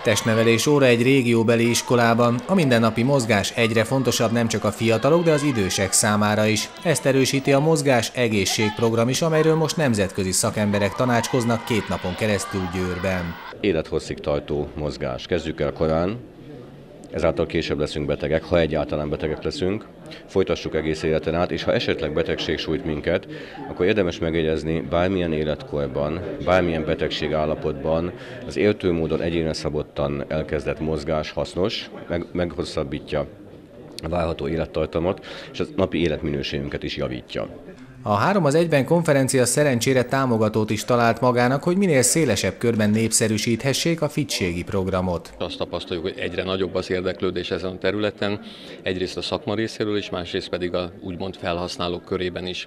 Testnevelés óra egy régióbeli iskolában. A mindennapi mozgás egyre fontosabb nem csak a fiatalok, de az idősek számára is. Ezt erősíti a Mozgás Egészségprogram is, amelyről most nemzetközi szakemberek tanácskoznak 2 napon keresztül Győrben. Élethosszig tartó mozgás. Kezdjük el korán, ezáltal később leszünk betegek, ha egyáltalán betegek leszünk. Folytassuk egész életen át, és ha esetleg betegség sújt minket, akkor érdemes megjegyezni, bármilyen életkorban, bármilyen betegség állapotban az éltő módon egyénre szabottan elkezdett mozgás hasznos, meghosszabbítja a várható élettartamot, és a napi életminőségünket is javítja. A 3-1 konferencia szerencsére támogatót is talált magának, hogy minél szélesebb körben népszerűsíthessék a fitségi programot. Azt tapasztaljuk, hogy egyre nagyobb az érdeklődés ezen a területen, egyrészt a szakma részéről is, másrészt pedig a úgymond felhasználók körében is.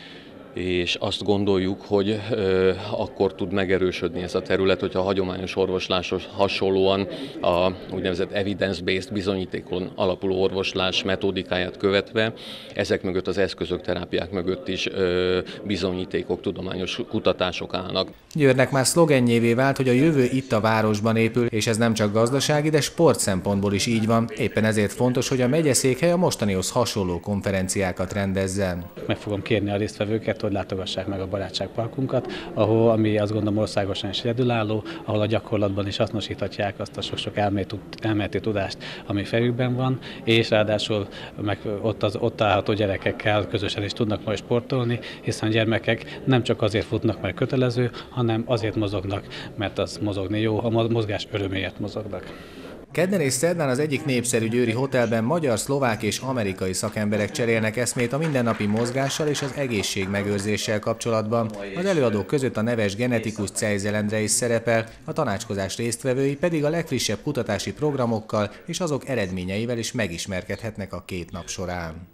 És azt gondoljuk, hogy akkor tud megerősödni ez a terület, hogyha a hagyományos orvosláshoz hasonlóan a úgynevezett evidence-based bizonyítékon alapuló orvoslás metódikáját követve, ezek mögött az eszközök, terápiák mögött is bizonyítékok, tudományos kutatások állnak. Győrnek már szlogenjévé vált, hogy a jövő itt a városban épül, és ez nem csak gazdasági, de sport szempontból is így van. Éppen ezért fontos, hogy a megyeszékhely a mostanihoz hasonló konferenciákat rendezzen. Meg fogom kérni a résztvevőket, hogy látogassák meg a barátságparkunkat, ami azt gondolom országosan is egyedülálló, ahol a gyakorlatban is hasznosíthatják azt a sok-sok elméleti tudást, ami fejükben van, és ráadásul meg ott állható gyerekekkel közösen is tudnak majd sportolni, hiszen a gyermekek nem csak azért futnak, mert kötelező, hanem azért mozognak, mert az mozogni jó, a mozgás öröméért mozognak. Kedden és szerdán az egyik népszerű győri hotelben magyar, szlovák és amerikai szakemberek cserélnek eszmét a mindennapi mozgással és az egészségmegőrzéssel kapcsolatban. Az előadók között a neves genetikus Czejzel Endre is szerepel, a tanácskozás résztvevői pedig a legfrissebb kutatási programokkal és azok eredményeivel is megismerkedhetnek a 2 nap során.